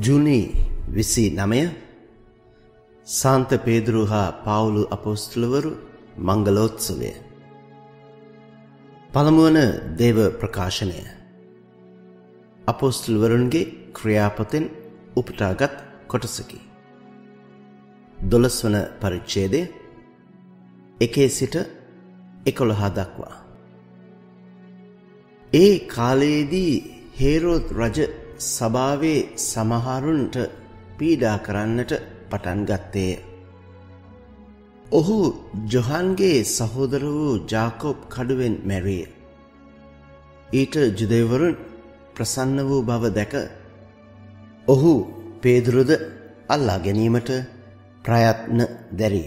ජූනි 29 සාන්ත පේදුරු හා පාවුලු අපොස්තලවරු මංගලෝත්සවය. පළමුවන දේව ප්‍රකාශනය. අපොස්තලවරුන්ගේ ක්‍රියාපතෙන් උපුටාගත් කොටසකි. 12 වන පරිච්ඡේදය 1 සිට 11 දක්වා. ඒ කාලයේදී හේරෝද් රජ සභාවේ සමහරුන්ට පීඩා කරන්නට පටන් ගත්තේය. ඔහු ජොහන්ගේ සහෝදර වූ ජාකෝබ් කඩුවෙන් මැරිය. ඊට ජුදෙවරුන් ප්‍රසන්න වූ බව දැක ඔහු පේදුරුද අල්ලා ගැනීමට ප්‍රයත්න දැරිය.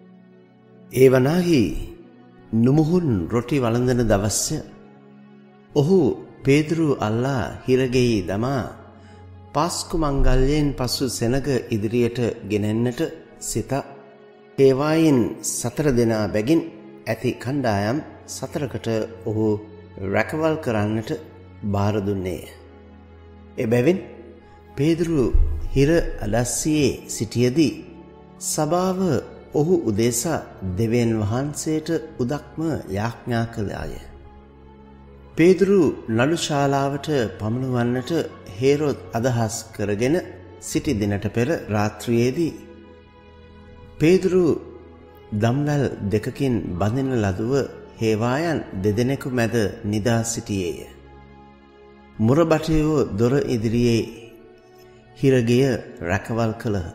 ඒ වනාහි නුමුහුන් රොටි වළඳන දවස්ය ඔහු පේදුරු අල්ලා හිරගෙයි දමා පාස්කු මංගල්‍යයෙන් පසු සෙනග ඉදිරියට ගෙනෙන්නට සිත ඒවායින් 4 දෙනා බැගින් ඇති කණ්ඩායම් 4කට ඔහු රැකවල් කරන්නට බාර දුන්නේය. එබැවින් පේදුරු හිර අඩස්සියේ සිටියදී සභාව ඔහු උදෙසා දෙවියන් වහන්සේට උදක්ම යාඥා කළාය. පේදුරු නඩු ශාලාවට පමුණුවන්නට හේරෝද් අදහස් කරගෙන සිටි දිනට පෙර රාත්‍රියේදී පේදුරු දම්වැල් දෙකකින් බඳින ලදුව හේවායන් දෙදෙනෙකු මැද නිදා සිටියේය. මුරබටයෝ දොර ඉදිරියේ හිරගෙය රැකවල් කළහ.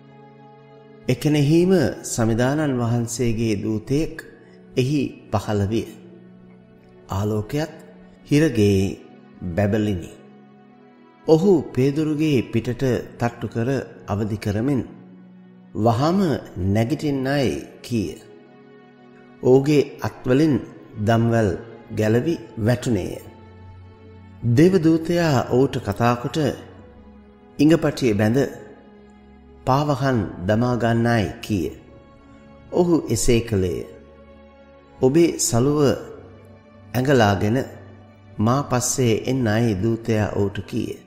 එකෙනෙහිම සමිදානන් වහන්සේගේ දූතයෙක් එහි පහළ විය. ආලෝකයත් හිරගේ බැබලිනි. ඔහු පේදුරුගේ පිටට තට්ටු කර අවදි කරමින් වහාම නැගිටින්නයි කීය. ඔහුගේ අත්වලින් දම්වැල් ගැලවි වැටුනේය. දේවදූතයා ඔහුට කතාකොට ඉඟපටිය බැඳ පාවහන් දමා ගන්නයි කීය. ඔහු එසේ කළේය. ඔබේ සලුව ඇඟලාගෙන මා පස්සේ එන්නයි දූතයා ඔහුට කීය.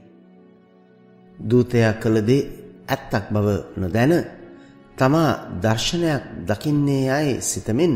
දූතයා කළ දේ ඇත්තක් බව නොදැන තමා දර්ශනයක් දකින්නේ යයි සිතමින්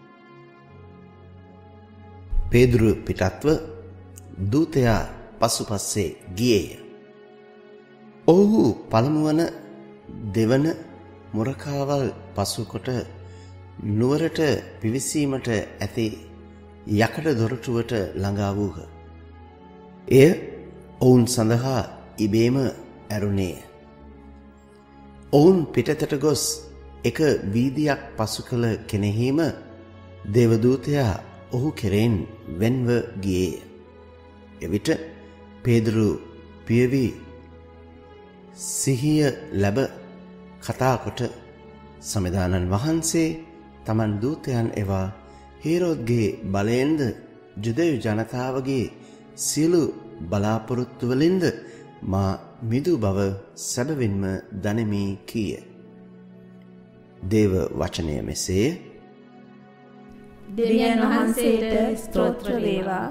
පේදුරු පිටත්ව දූතයා පසුපස්සේ ගියේය. ඔහු පළමුවන දෙවන මුරකාවල් පසුකොට නුවරට පිවිසීමට ඇති යකඩ දොරටුවට ළඟා වූහ. එය ඔවුන් සඳහා ඉබේම ඇරුණේය. ඔවුන් පිටතට ගොස් එක වීදියක් පසු කළ කෙනෙහිම දේවදූතයා ඔහු කෙරෙන් වෙන්ව ගියේය. එවිට පේදුරු පියවි සිහිය ලැබ කතාකොට සමිදානන් වහන්සේ තමන් දූතයන් එවා හේරෝද්ගේ බලයෙන්ද ජුදෙව් ජනතාවගේ සියලු බලාපොරොත්තු වලින්ද මා මිදු බව සැබවින්ම දනිමි කීය. දේව වචනය මෙසේ. දෙවියන් වහන්සේට ස්තෝත්‍ර වේවා.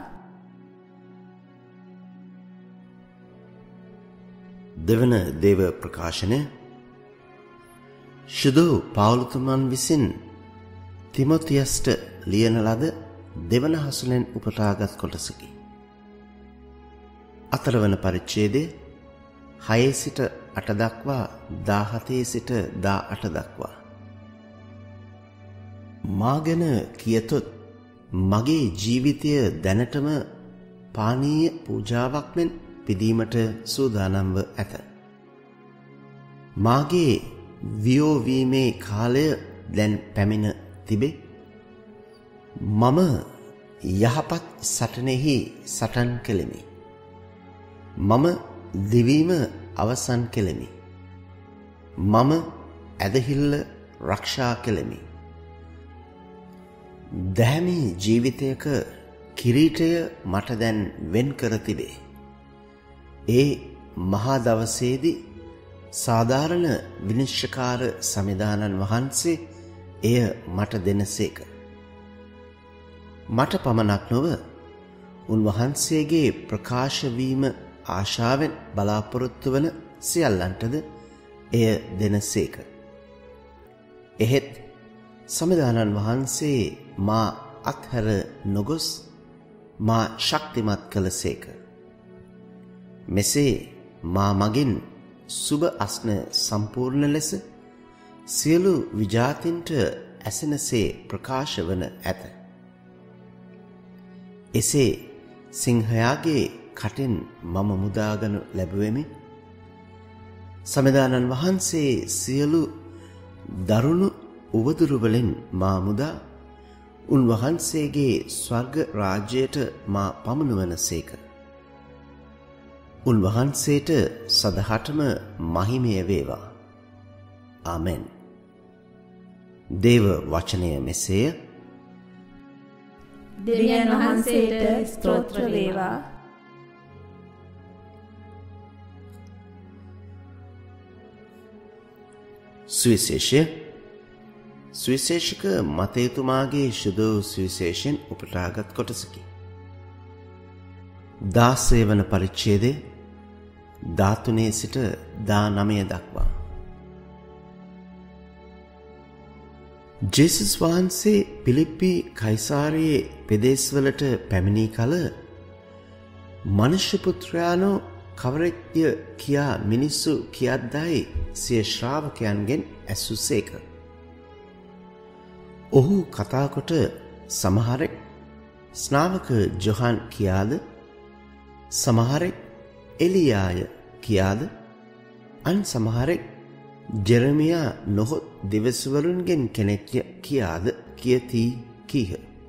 දෙවන දේව ප්‍රකාශනය. ශුදු පාවුලුතුමන් විසින් තිමොතියස්ට ලියන ලද දෙවන හසුලෙන් උපුටාගත් කොටසකි. 4 වන පරිච්ඡේදය 6 සිට 8 දක්වා 17 සිට 18 දක්වා. මා ගැන කියතොත් මගේ ජීවිතය දැනටම පානීය පූජාවක් මෙන් පිදීමට සූදානම්ව ඇත. මාගේ වියෝවීමේ කාලය දැන් පැමිණ තිබේ. මම යහපත් සටනෙහි සටන් කෙලෙමි. මම දිවීම අවසන් කෙලෙමි. මම ඇදහිල්ල රක්ෂා කෙලෙමි. දැහැමි ජීවිතයක කිරීටය මට දැන් වෙන් කර තිබේ. ඒ මහා දවසේදී සාධාරණ විනිශ්චයකාර සමිදානන් වහන්සේ එය මට දෙනසේක. මට පමණක් නොව උන්වහන්සේගේ ප්‍රකාශ වීම ආශාවෙන් බලාපොරොත්තු වන සියල්ලන්ටද එය දෙනසේක. එහෙත් සමිදානන් වහන්සේ මා අත්හැර නොගොස් මා ශක්තිමත් කළසේක. මෙසේ මා මගින් සුබ අස්න සම්පූර්ණ ලෙස සියලු විජාතින්ට ඇසෙනසේ ප්‍රකාශ වන ඇත. එසේ සිංහයාගේ කටින් මම මුදාගනු ලැබුවෙමි. සමිදානන් වහන්සේ සියලු දරුණු උවදුරුවලින් මා මුදා උන්වහන්සේගේ ස්වර්ග රාජ්‍යයට මා පමුණුවන සේක. උන්වහන්සේට සදහටම මහිමය වේවා. ආමෙන්. දේව වචනය මෙසේය. දෙවියන් වහන්සේට ස්තෝත්‍ර වේවා. සුවිශේෂක මතේතුමාගේ ශුද්ධ සුවිශේෂයෙන් උපුටාගත් කොටසකි. 16 වන පරිච්ඡේදයේ 13 සිට 19 දක්වා. ජේසුස් වහන්සේ පිලිප්පි කයිසාරියේ පෙදෙස්වලට පැමිණි කල මනුෂ්‍ය පුත්‍රයාණෝ කවරෙක්ය කියා මිනිස්සු කියද්දයි සිය ශ්‍රාවකයන්ගෙන් ඇසුසේක. ඔහු කතා කොට සමහරෙක් ස්නාවක ජොහන් කියාද, සමහරෙක් එලියාය කියාද, අන් සමහරෙක් ජෙරමියා නොහොත් දිවසවරුන්ගෙන් කෙනෙක්ය කියාද කියති කීහ.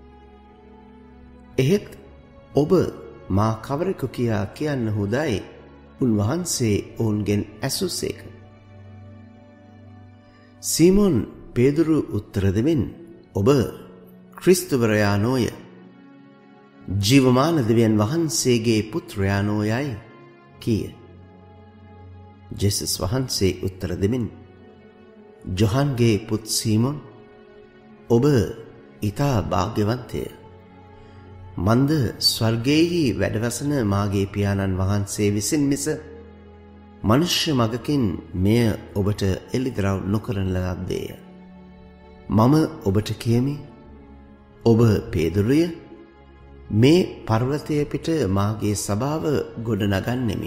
එහෙත් ඔබ මා කවරෙකු කියා කියන්න හුදයි උන්වහන්සේ ඔවුන්ගෙන් ඇසුසේක. සීමොන් පේදුරු උත්තර දෙමින් ඔබ ක්‍රිස්තුවරයා නොය, ජීවමාන දෙවියන් වහන්සේගේ පුත්‍රයා නොයයි කීය. ජේසුස් වහන්සේ උත්තර දෙමින් ජොහන්ගේ පුත් සීමොන්, ඔබ ඊතා භාග්‍යවන්තය. මන්ද ස්වර්ගයේහි වැඩවසන මාගේ පියාණන් වහන්සේ විසින් මිස මනුෂ්‍ය මගකින් මෙය ඔබට එළිදරව් නොකරන ලද්දේය. මම ඔබට කියමි, ඔබ පේදුරුය, මේ පර්වතය පිට මාගේ සභාව ගොඩනගන්නෙමි.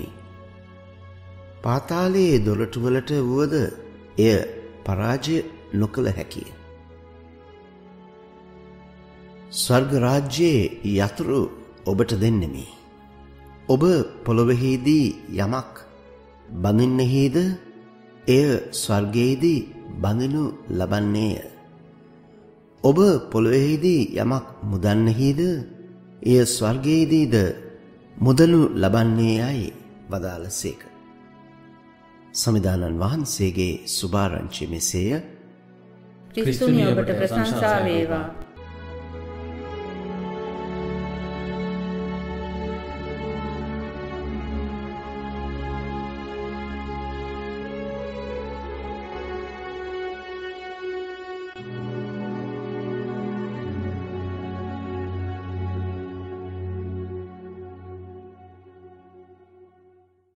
පාතාලයේ දොරටුවලට වුවද එය පරාජය නොකළ හැකිය. ස්වර්ග රාජ්‍යයේ යතුරු ඔබට දෙන්නෙමි. ඔබ පොළොවෙහිදී යමක් බඳින්නෙහිද එය ස්වර්ගයේදී බඳිනු ලබන්නේය. ඔබ පොළොවෙහිදී යමක් මුදන්නෙහිද එය ස්වර්ගයේදීද මුදනු ලබන්නේයයි වදාළසේක. සමිදානන් වහන්සේගේ සුභාරංචි මෙසේය. ක්‍රිස්තුනි ඔබට ප්‍රශංසා වේවා.